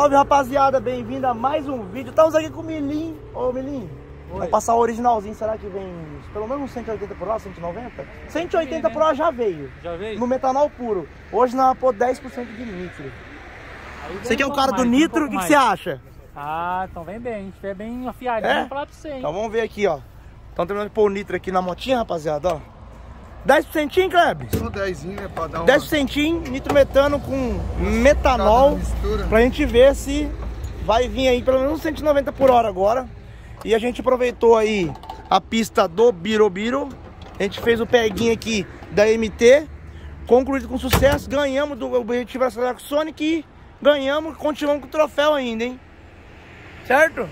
salve, rapaziada, bem-vindo a mais um vídeo. Estamos aqui com o Milim. Ô, Milim, vamos passar o originalzinho. Será que vem pelo menos uns 180 por hora, 190? 180 por hora já veio. Já veio? No metanol puro. Hoje nós vamos pôr 10% de nitro. Você que é o cara do nitro, o que você acha? Ah, então vem bem. A gente estiver bem afiadinho, vou falar pra você, hein? Então vamos ver aqui, ó. Estamos terminando de pôr o nitro aqui na motinha, rapaziada, ó. 10%, Kleber? Só 10, né, pra dar uma... 10% nitrometano com metanol, pra gente ver se vai vir aí pelo menos 190 por hora agora. E a gente aproveitou aí a pista do Birobiro, a gente fez o peguinho aqui da MT, concluído com sucesso, ganhamos do objetivo acelerar com o Sonic e ganhamos, continuamos com o troféu ainda, hein? Certo?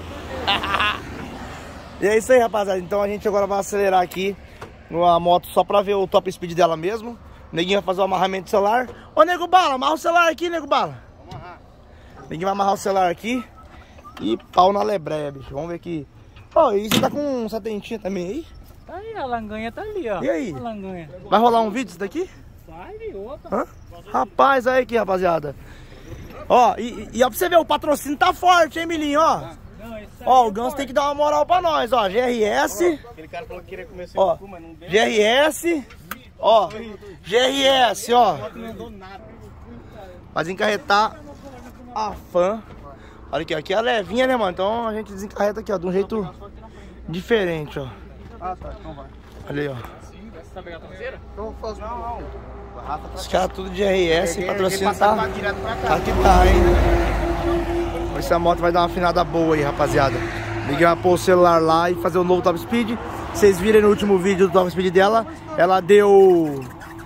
E é isso aí, rapaziada, então a gente agora vai acelerar aqui a moto só pra ver o top speed dela mesmo. O neguinho vai fazer o amarramento do celular. Ô, Nego Bala, amarra o celular aqui, Nego Bala. Vamos amarrar. O neguinho vai amarrar o celular aqui. E pau na lebreia, bicho. Vamos ver aqui. Ó, e você tá com um setentinha também aí? Tá aí, a langanha tá ali, ó. E aí? A langanha. Vai rolar um vídeo isso daqui? Vai, opa. Hã? Rapaz, aí aqui, rapaziada. Ó, e ó, pra você ver, o patrocínio tá forte, hein, Milinho, ó. Ó, o Ganso tem que dar uma moral pra nós, ó. GRS. Aquele cara falou que queria comer seu Ó, cu, mas não deu. GRS. Ó, GRS, ó. Vai desencarretar a fã. Olha aqui, aqui é a levinha, né, mano? Então a gente desencarreta aqui, ó, de um jeito diferente, ó. Ah, tá, então vai. Olha aí, ó. Você tá pegando a traseira? Então faz não. Os caras tudo de RS, patrocínio tá tá... direto pra cá. Aqui tá, hein? Vamos ver se a moto vai dar uma afinada boa aí, rapaziada. Ninguém vai pôr o celular lá e fazer o novo top speed. Vocês viram no último vídeo do top speed dela, ela deu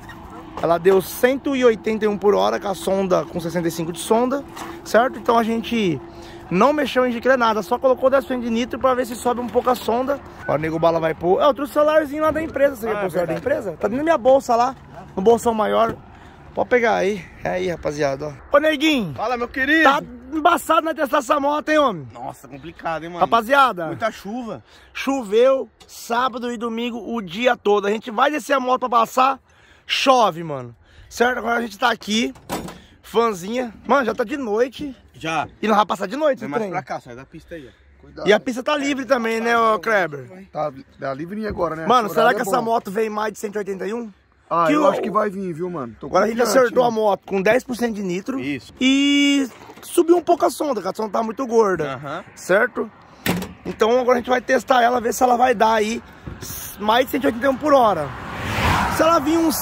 181 por hora com a sonda, com 65 de sonda, certo? Então a gente não mexeu em nada, só colocou 10% de nitro pra ver se sobe um pouco a sonda. Ó, o Nego Bala vai pôr. Eu trouxe o celularzinho lá da empresa. Você quer pôr o celular da empresa? Tá dentro da minha bolsa lá, no bolsão maior. Pode pegar aí. É aí, rapaziada, ó. Ô, Neguinho. Fala, meu querido. Tá embaçado na testar essa moto, hein, homem? Nossa, complicado, hein, mano? Rapaziada, Muita chuva. choveu sábado e domingo o dia todo. A gente vai descer a moto pra passar, chove, mano. Certo? Agora a gente tá aqui, fãzinha. Mano, já tá de noite. Já. E não vai passar de noite, Vem esse mais trem. pra cá, sai da pista aí, ó. Cuidado. E a pista tá livre também, né, ô Kleber? Tá livre agora, né? Mano, será que é essa bom. moto vem mais de 181? Ah, que eu o- acho que vai vir, viu, mano? Tô Agora a gente confiante, acertou a mano. moto com 10% de nitro. Isso. E subiu um pouco a sonda, que a sonda tá muito gorda. Aham. Certo? Então agora a gente vai testar ela, ver se ela vai dar aí mais de 181 por hora. Se ela vir uns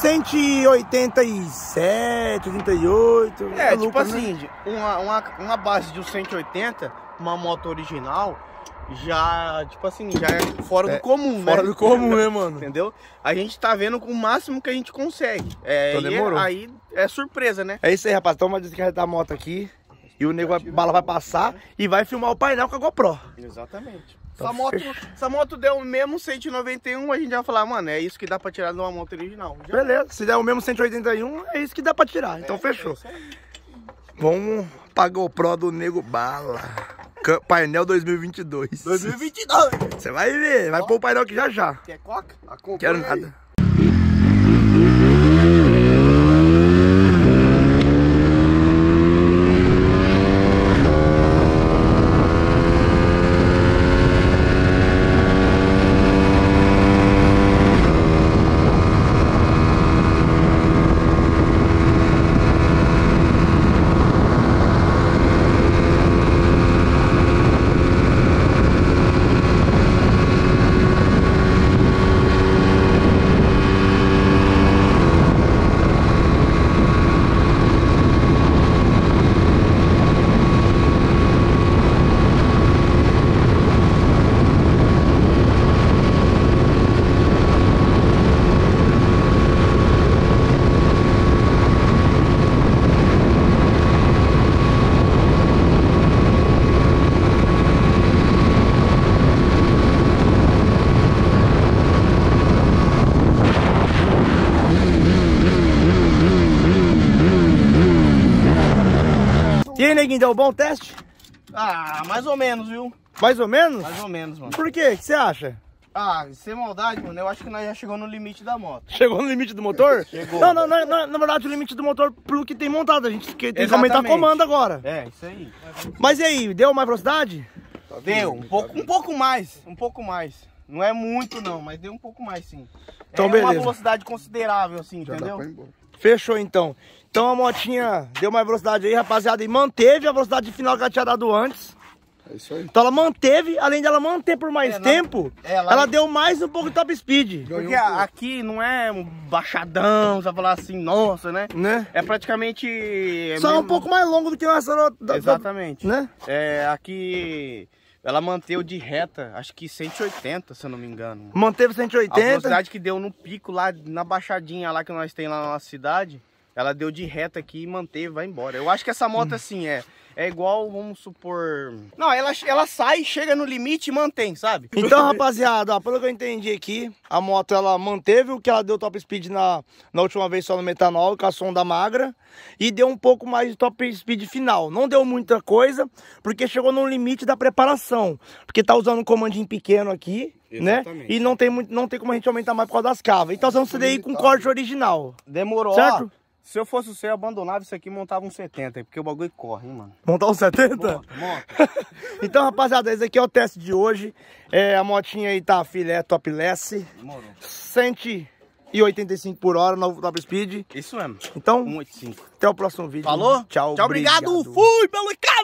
187, 88... É, tipo lucro, né? assim, uma base de uns 180, uma moto original, já, tipo assim, já é fora do comum, né? Fora do comum, né, mano? Entendeu? A gente tá vendo com o máximo que a gente consegue. É, Então demorou. Aí é surpresa, né? É isso aí, rapaz. Então vamos descarregar a moto aqui. E o nego bala vai passar e vai filmar o painel com a GoPro. Exatamente. Então, Essa moto deu o mesmo 191, a gente vai falar, mano, é isso que dá pra tirar de uma moto original. Já. Beleza, se der o mesmo 181, é isso que dá pra tirar. Então fechou. Vamos pra GoPro do Nego Bala. Painel 2022. 2022! Você vai ver, vai pôr o painel aqui já já. Quer coca? Quero nada. E aí, neguinho, deu um bom teste? Ah, mais ou menos, viu? Mais ou menos? Mais ou menos, mano. Por quê? O que você acha? Ah, sem maldade, mano, eu acho que nós já chegou no limite da moto. Chegou no limite do motor? Chegou. Não, na verdade o limite do motor pelo que tem montado, a gente tem que aumentar a comando agora. É, isso aí. Mas e aí, deu mais velocidade? Deu, um pouco mais. Não é muito não, mas deu um pouco mais sim. Então, é beleza. uma velocidade considerável assim, Já entendeu? dá pra ir embora. Fechou então. Então a motinha deu mais velocidade aí, rapaziada, e manteve a velocidade final que ela tinha dado antes. É isso aí. Então ela manteve, além dela manter por mais tempo, ela deu mais um pouco de top speed. Porque aqui não é um baixadão, você vai falar assim, nossa, né? É praticamente... Só um pouco mais longo do que nessa outra. Exatamente. Né? É, aqui ela manteve de reta, acho que 180, se eu não me engano. Manteve A 180. velocidade que deu no pico lá, na baixadinha lá que nós tem lá na nossa cidade, ela deu de reta aqui e manteve, vai embora. Eu acho que essa moto assim é igual, vamos supor... Não, ela sai, chega no limite e mantém, sabe? Então, rapaziada, ó, pelo que eu entendi aqui, a moto ela manteve o que ela deu top speed na última vez só no metanol, com a sonda magra, e deu um pouco mais de top speed final. Não deu muita coisa, porque chegou no limite da preparação. Porque tá usando um comandinho pequeno aqui, exatamente, né? E não tem como a gente aumentar mais por causa das cavas. E tá usando isso daí com corte original. Demorou, certo? Ó, se eu fosse você, eu abandonava isso aqui e montava um 70, porque o bagulho corre, hein, mano. Montar um 70? Monta. Então, rapaziada, esse aqui é o teste de hoje. A motinha aí tá filé topless. Demorou. 185 por hora no top speed. Isso mesmo. Então, 185. até o próximo vídeo. Falou? Tchau. Tchau, obrigado. Obrigado. Fui pelo cara.